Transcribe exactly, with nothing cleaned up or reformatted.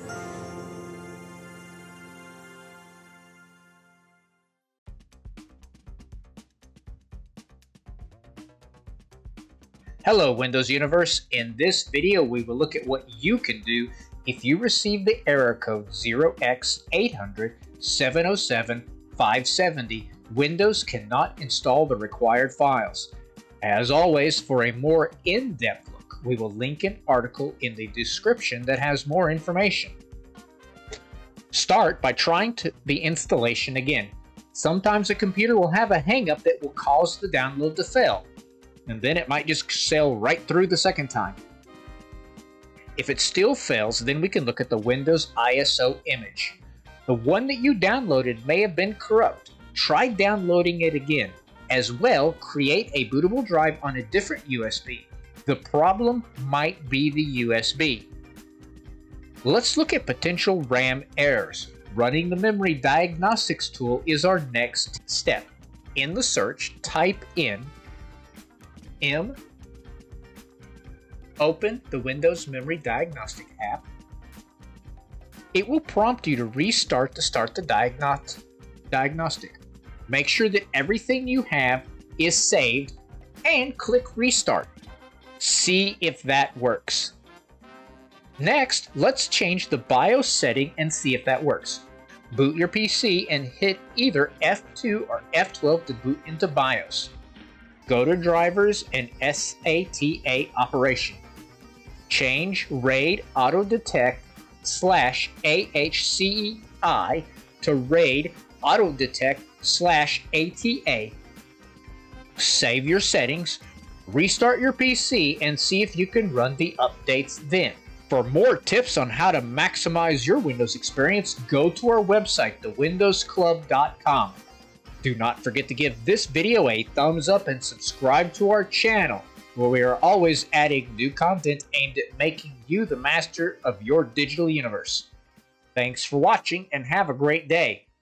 Hello Windows Universe. In this video we will look at what you can do if you receive the error code zero x eight hundred seven oh seven five seventy. Windows cannot install the required files. As always, for a more in-depth look, we will link an article in the description that has more information. Start by trying to, the installation again. Sometimes a computer will have a hang-up that will cause the download to fail, and then it might just sail right through the second time. If it still fails, then we can look at the Windows I S O image. The one that you downloaded may have been corrupt. Try downloading it again. As well, create a bootable drive on a different U S B. The problem might be the U S B. Let's look at potential RAM errors. Running the memory diagnostics tool is our next step. In the search, type in M, open the Windows Memory Diagnostic app. It will prompt you to restart to start the diagnos diagnostic. Make sure that everything you have is saved and click restart. See if that works. Next, let's change the BIOS setting and see if that works. Boot your P C and hit either F two or F twelve to boot into BIOS. Go to Drivers and S A T A Operation. Change RAID Auto Detect slash A H C E I to RAID Auto Detect slash A T A. Save your settings, restart your P C, and see if you can run the updates then. For more tips on how to maximize your Windows experience, go to our website, the windows club dot com. Do not forget to give this video a thumbs up and subscribe to our channel, where we are always adding new content aimed at making you the master of your digital universe. Thanks for watching and have a great day.